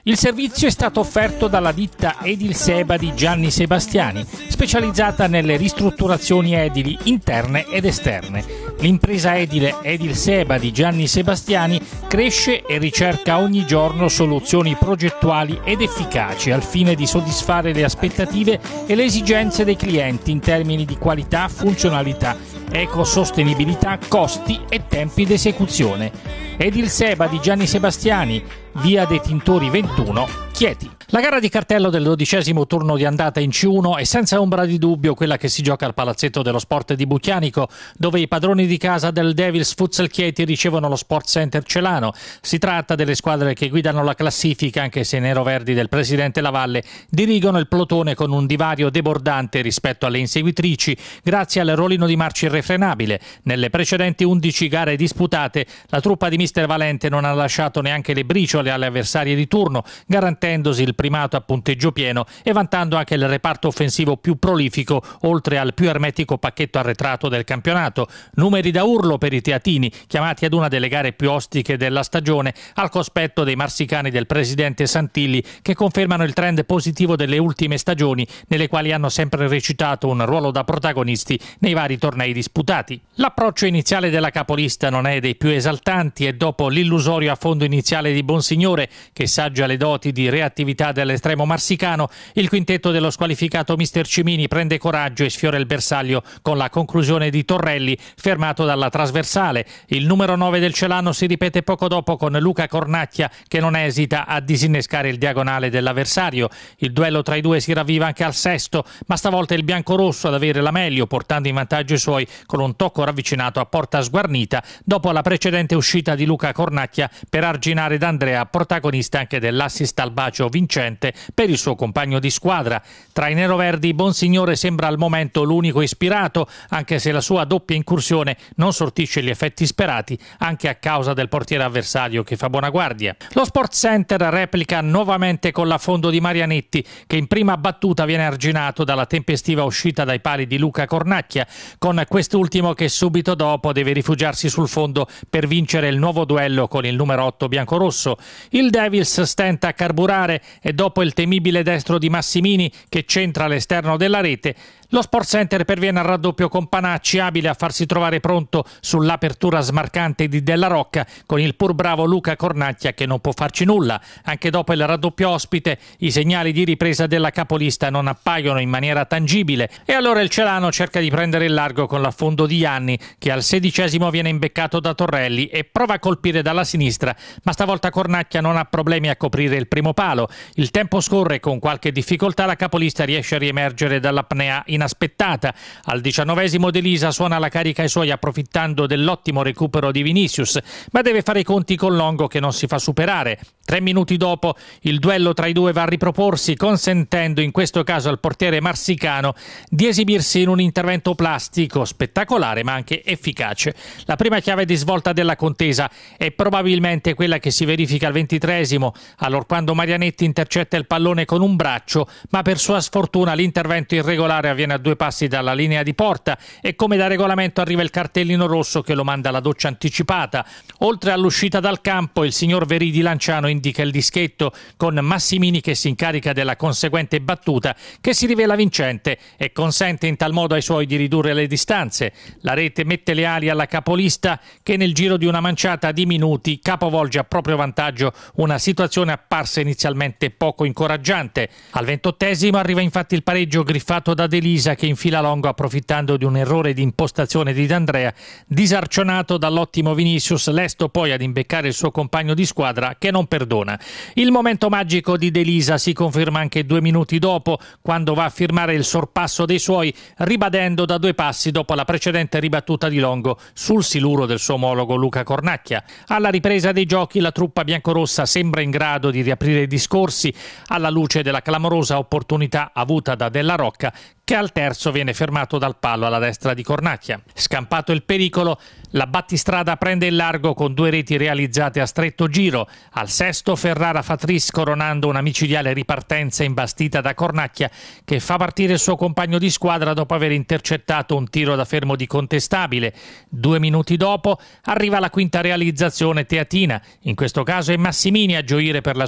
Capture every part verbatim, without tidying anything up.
Il servizio è stato offerto dalla ditta Edilseba di Gianni Sebastiani, specializzata nelle ristrutturazioni edili interne ed esterne. L'impresa edile Edilseba di Gianni Sebastiani cresce e ricerca ogni giorno soluzioni progettuali ed efficaci al fine di soddisfare le aspettative e le esigenze dei clienti in termini di qualità, funzionalità, ecosostenibilità, costi e tempi d'esecuzione. Edilseba di Gianni Sebastiani, via dei Tintori ventuno, Chieti. La gara di cartello del dodicesimo turno di andata in C uno è senza ombra di dubbio quella che si gioca al Palazzetto dello Sport di Bucchianico, dove i padroni di casa del Devils Futsal Chieti ricevono lo Sport Center Celano. Si tratta delle squadre che guidano la classifica, anche se i neroverdi del presidente Lavalle dirigono il plotone con un divario debordante rispetto alle inseguitrici, grazie al rolino di marcia irrefrenabile. Nelle precedenti undici gare disputate, la truppa di mister Valente non ha lasciato neanche le briciole alle avversarie di turno, garantendosi il primato a punteggio pieno e vantando anche il reparto offensivo più prolifico, oltre al più ermetico pacchetto arretrato del campionato. Numeri da urlo per i teatini, chiamati ad una delle gare più ostiche della stagione, al cospetto dei marsicani del presidente Santilli, che confermano il trend positivo delle ultime stagioni, nelle quali hanno sempre recitato un ruolo da protagonisti nei vari tornei disputati. L'approccio iniziale della capolista non è dei più esaltanti e dopo l'illusorio affondo iniziale di Bonsignore, che saggia le doti di reattività dell'estremo marsicano, il quintetto dello squalificato mister Cimini prende coraggio e sfiora il bersaglio con la conclusione di Torrelli, fermato dalla trasversale. Il numero nove del Celano si ripete poco dopo con Luca Cornacchia, che non esita a disinnescare il diagonale dell'avversario. Il duello tra i due si ravviva anche al sesto, ma stavolta è il biancorosso ad avere la meglio, portando in vantaggio i suoi con un tocco ravvicinato a porta sguarnita dopo la precedente uscita di Luca Cornacchia per arginare D'Andrea, protagonista anche dell'assist al bacio vincente per il suo compagno di squadra. Tra i neroverdi Bonsignore sembra al momento l'unico ispirato, anche se la sua doppia incursione non sortisce gli effetti sperati, anche a causa del portiere avversario che fa buona guardia. Lo Sport Center replica nuovamente con l'affondo di Marianetti, che in prima battuta viene arginato dalla tempestiva uscita dai pali di Luca Cornacchia, con quest'ultimo che subito dopo deve rifugiarsi sul fondo per vincere il nuovo duello con il numero otto biancorosso. Il Devils stenta a carburare e dopo il temibile destro di Massimini che centra all'esterno della rete, lo Sport Center perviene al raddoppio con Panacci, abile a farsi trovare pronto sull'apertura smarcante di Della Rocca con il pur bravo Luca Cornacchia che non può farci nulla. Anche dopo il raddoppio ospite i segnali di ripresa della capolista non appaiono in maniera tangibile e allora il Celano cerca di prendere il largo con l'affondo di Ianni, che al sedicesimo viene imbeccato da Torrelli e prova a colpire dalla sinistra, ma stavolta Cornacchia non ha problemi a coprire il primo palo. Il tempo scorre, con qualche difficoltà la capolista riesce a riemergere dall'apnea inaspettata. Al diciannovesimo De Lisa suona la carica ai suoi approfittando dell'ottimo recupero di Vinicius, ma deve fare i conti con Longo che non si fa superare. Tre minuti dopo il duello tra i due va a riproporsi, consentendo in questo caso al portiere marsicano di esibirsi in un intervento plastico, spettacolare ma anche efficace. La prima chiave di svolta della contesa è probabilmente quella che si verifica al ventitreesimo, allorquando Marianetti intercetta il pallone con un braccio, ma per sua sfortuna l'intervento irregolare avviene a due passi dalla linea di porta e come da regolamento arriva il cartellino rosso che lo manda alla doccia anticipata. Oltre all'uscita dal campo, il signor Veridi Lanciano indica il dischetto con Massimini che si incarica della conseguente battuta che si rivela vincente e consente in tal modo ai suoi di ridurre le distanze. La rete mette le ali alla capolista che nel giro di una manciata di minuti capovolge a proprio vantaggio una situazione apparsa inizialmente poco incoraggiante. Al ventottesimo arriva infatti il pareggio griffato da De Lisa che infila Longo approfittando di un errore di impostazione di D'Andrea, disarcionato dall'ottimo Vinicius, lesto poi ad imbeccare il suo compagno di squadra che non perdona. Il momento magico di De Lisa si conferma anche due minuti dopo, quando va a firmare il sorpasso dei suoi, ribadendo da due passi dopo la precedente ribattuta di Longo sul siluro del suo omologo Luca Cornacchia. Alla ripresa dei giochi la truppa biancorossa sembra in grado di riaprire i discorsi alla luce della clamorosa opportunità avuta da Della Rocca, che al terzo viene fermato dal palo alla destra di Cornacchia. Scampato il pericolo, la battistrada prende il largo con due reti realizzate a stretto giro. Al sesto Ferrara fa tris coronando una micidiale ripartenza imbastita da Cornacchia, che fa partire il suo compagno di squadra dopo aver intercettato un tiro da fermo di Contestabile. Due minuti dopo arriva la quinta realizzazione teatina. In questo caso è Massimini a gioire per la sua doppietta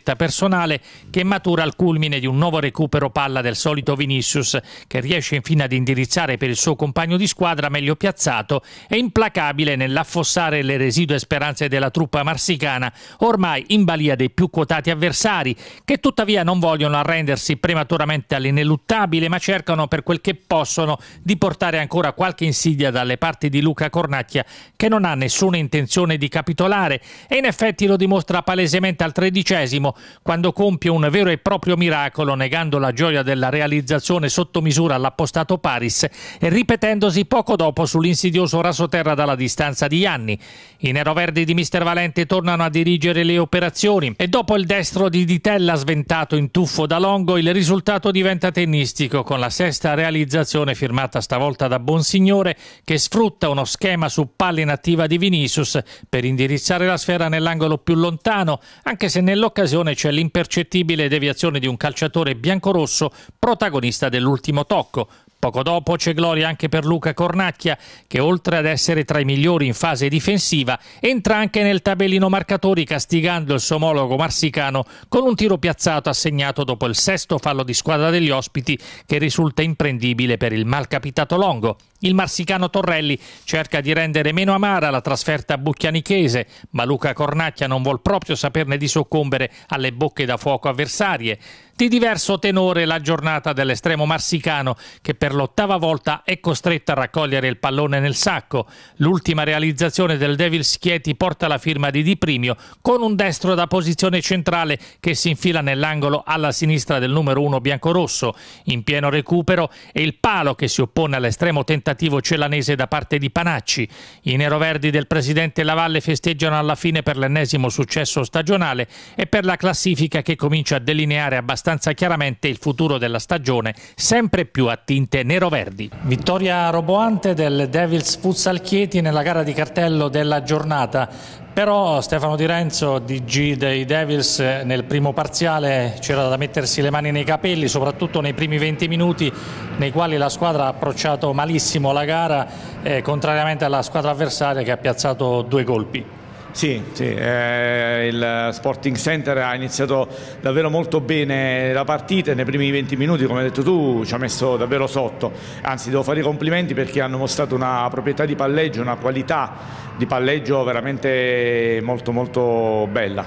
ricetta personale che matura al culmine di un nuovo recupero palla del solito Vinicius, che riesce infine ad indirizzare per il suo compagno di squadra meglio piazzato e implacabile nell'affossare le residue speranze della truppa marsicana, ormai in balia dei più quotati avversari, che tuttavia non vogliono arrendersi prematuramente all'ineluttabile, ma cercano per quel che possono di portare ancora qualche insidia dalle parti di Luca Cornacchia, che non ha nessuna intenzione di capitolare, e in effetti lo dimostra palesemente al tredicesimo, quando compie un vero e proprio miracolo, negando la gioia della realizzazione sotto misura all'appostato Paris e ripetendosi poco dopo sull'insidioso rasoterra dalla distanza di anni. I neroverdi di mister Valente tornano a dirigere le operazioni e dopo il destro di Ditella sventato in tuffo da Longo, il risultato diventa tennistico, con la sesta realizzazione firmata stavolta da Bonsignore, che sfrutta uno schema su palla inattiva di Vinicius per indirizzare la sfera nell'angolo più lontano, anche se nell'occasione c'è l'impercettibile deviazione di un calciatore biancorosso protagonista dell'ultimo tocco. Poco dopo c'è gloria anche per Luca Cornacchia, che oltre ad essere tra i migliori in fase difensiva, entra anche nel tabellino marcatori, castigando il suo omologo marsicano con un tiro piazzato assegnato dopo il sesto fallo di squadra degli ospiti, che risulta imprendibile per il malcapitato Longo. Il marsicano Torrelli cerca di rendere meno amara la trasferta bucchianichese, ma Luca Cornacchia non vuol proprio saperne di soccombere alle bocche da fuoco avversarie. Di diverso tenore la giornata dell'estremo marsicano, che per l'ottava volta è costretto a raccogliere il pallone nel sacco. L'ultima realizzazione del Devils Chieti porta la firma di Di Primio, con un destro da posizione centrale che si infila nell'angolo alla sinistra del numero uno biancorosso. In pieno recupero è il palo che si oppone all'estremo tentativo celanese da parte di Panacci. I neroverdi del presidente Lavalle festeggiano alla fine per l'ennesimo successo stagionale e per la classifica che comincia a delineare abbastanza chiaramente il futuro della stagione, sempre più a tinte neroverdi. Vittoria roboante del Devils Futsal Chieti nella gara di cartello della giornata. Però Stefano Di Renzo, D G dei Devils, nel primo parziale c'era da mettersi le mani nei capelli, soprattutto nei primi venti minuti nei quali la squadra ha approcciato malissimo la gara, eh, contrariamente alla squadra avversaria che ha piazzato due colpi. Sì, sì eh, il Sporting Center ha iniziato davvero molto bene la partita e nei primi venti minuti, come hai detto tu, ci ha messo davvero sotto. Anzi, devo fare i complimenti perché hanno mostrato una proprietà di palleggio, una qualità di palleggio veramente molto molto bella.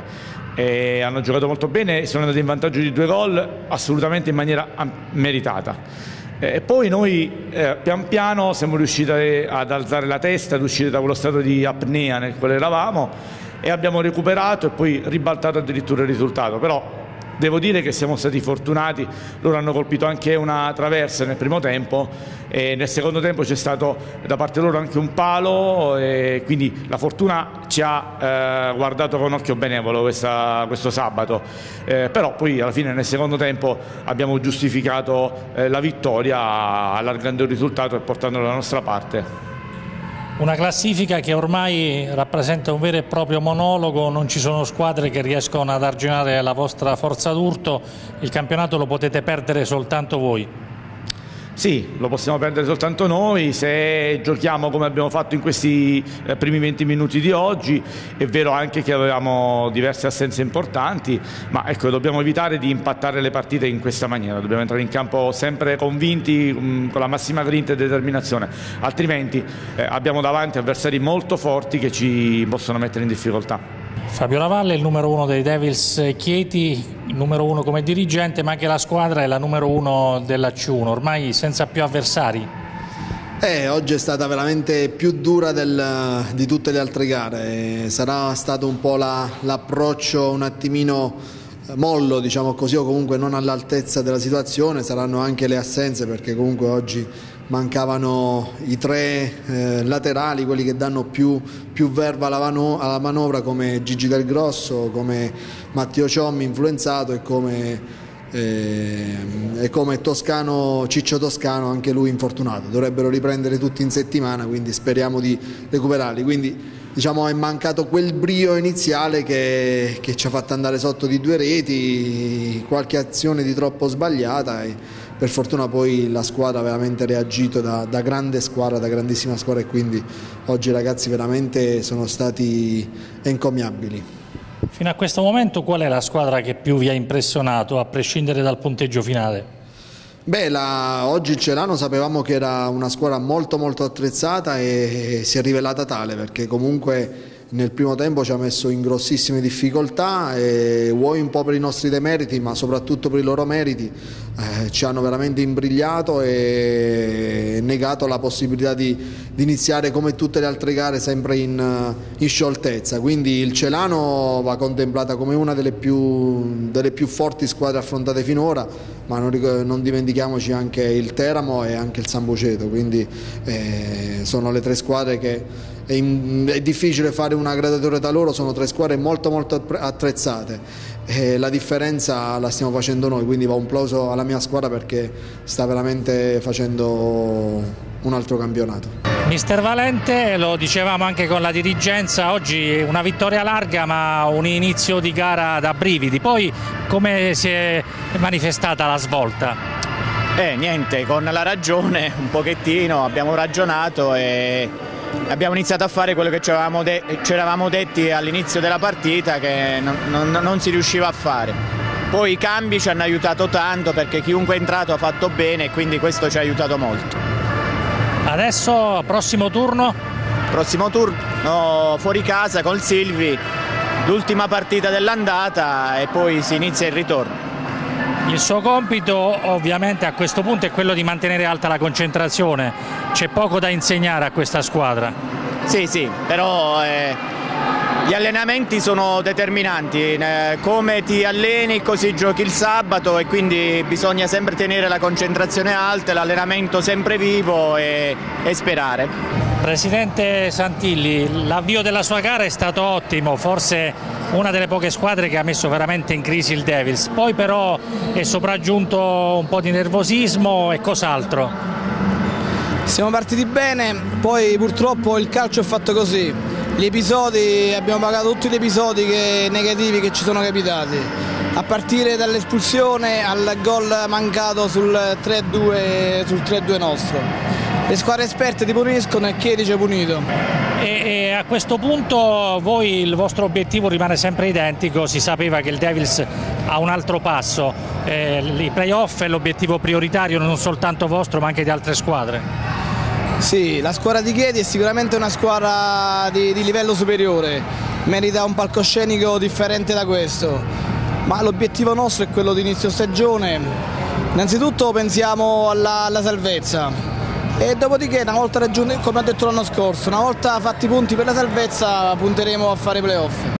E hanno giocato molto bene e sono andati in vantaggio di due gol assolutamente in maniera meritata. E poi noi eh, pian piano siamo riusciti ad alzare la testa, ad uscire da quello stato di apnea nel quale eravamo e abbiamo recuperato e poi ribaltato addirittura il risultato. Però devo dire che siamo stati fortunati, loro hanno colpito anche una traversa nel primo tempo e nel secondo tempo c'è stato da parte loro anche un palo e quindi la fortuna ci ha eh, guardato con occhio benevolo questa, questo sabato, eh, però poi alla fine nel secondo tempo abbiamo giustificato eh, la vittoria allargando il risultato e portandolo dalla nostra parte. Una classifica che ormai rappresenta un vero e proprio monologo, non ci sono squadre che riescono ad arginare la vostra forza d'urto, il campionato lo potete perdere soltanto voi. Sì, lo possiamo perdere soltanto noi se giochiamo come abbiamo fatto in questi eh, primi venti minuti di oggi. È vero anche che avevamo diverse assenze importanti, ma ecco, dobbiamo evitare di impattare le partite in questa maniera, dobbiamo entrare in campo sempre convinti, mh, con la massima grinta e determinazione, altrimenti eh, abbiamo davanti avversari molto forti che ci possono mettere in difficoltà. Fabio Lavalle, il numero uno dei Devils Chieti, il numero uno come dirigente, ma anche la squadra è la numero uno della C uno, ormai senza più avversari. Eh, oggi è stata veramente più dura del, di tutte le altre gare, sarà stato un po' la, l'approccio un attimino mollo, diciamo così, o comunque non all'altezza della situazione, saranno anche le assenze perché comunque oggi mancavano i tre eh, laterali, quelli che danno più, più verva alla, mano, alla manovra, come Gigi Del Grosso, come Matteo Ciommi influenzato e come, eh, e come Toscano, Ciccio Toscano, anche lui infortunato. Dovrebbero riprendere tutti in settimana, quindi speriamo di recuperarli. Quindi diciamo è mancato quel brio iniziale che, che ci ha fatto andare sotto di due reti, qualche azione di troppo sbagliata e per fortuna poi la squadra ha veramente reagito da, da grande squadra, da grandissima squadra, e quindi oggi i ragazzi veramente sono stati encomiabili. Fino a questo momento qual è la squadra che più vi ha impressionato, a prescindere dal punteggio finale? Beh, la, oggi il Celano sapevamo che era una squadra molto molto attrezzata e, e si è rivelata tale, perché comunque nel primo tempo ci ha messo in grossissime difficoltà e vuoi un po' per i nostri demeriti ma soprattutto per i loro meriti eh, ci hanno veramente imbrigliato e negato la possibilità di, di iniziare come tutte le altre gare sempre in, in scioltezza, quindi il Celano va contemplata come una delle più, delle più forti squadre affrontate finora, ma non, non dimentichiamoci anche il Teramo e anche il San Boceto, quindi eh, sono le tre squadre che è, in, è difficile fare una graduatoria da loro, sono tre squadre molto molto attrezzate e la differenza la stiamo facendo noi, quindi va un plauso alla mia squadra perché sta veramente facendo un altro campionato. Mister Valente, lo dicevamo anche con la dirigenza, oggi una vittoria larga ma un inizio di gara da brividi, poi come si è manifestata la svolta? Eh niente, con la ragione un pochettino abbiamo ragionato e abbiamo iniziato a fare quello che ci eravamo, de ci eravamo detti all'inizio della partita che non, non, non si riusciva a fare. Poi i cambi ci hanno aiutato tanto perché chiunque è entrato ha fatto bene e quindi questo ci ha aiutato molto. Adesso prossimo turno? Prossimo turno fuori casa col Silvi, l'ultima partita dell'andata e poi si inizia il ritorno. Il suo compito ovviamente a questo punto è quello di mantenere alta la concentrazione, c'è poco da insegnare a questa squadra. Sì, sì, però eh, gli allenamenti sono determinanti, eh, come ti alleni così giochi il sabato e quindi bisogna sempre tenere la concentrazione alta, l'allenamento sempre vivo e, e sperare. Presidente Santilli, l'avvio della sua gara è stato ottimo, forse una delle poche squadre che ha messo veramente in crisi il Devils, poi però è sopraggiunto un po' di nervosismo e cos'altro? Siamo partiti bene, poi purtroppo il calcio è fatto così, gli episodi, abbiamo pagato tutti gli episodi che, negativi che ci sono capitati, a partire dall'espulsione al gol mancato sul tre a due, sul tre a due nostro. Le squadre esperte ti puniscono e Chieti ci ha punito. E, e a questo punto voi il vostro obiettivo rimane sempre identico, si sapeva che il Devils ha un altro passo, eh, i playoff è l'obiettivo prioritario non soltanto vostro ma anche di altre squadre. Sì, la squadra di Chieti è sicuramente una squadra di, di livello superiore, merita un palcoscenico differente da questo, ma l'obiettivo nostro è quello di inizio stagione. Innanzitutto pensiamo alla, alla salvezza. E dopodiché una volta raggiunto, come ho detto l'anno scorso, una volta fatti i punti per la salvezza punteremo a fare playoff.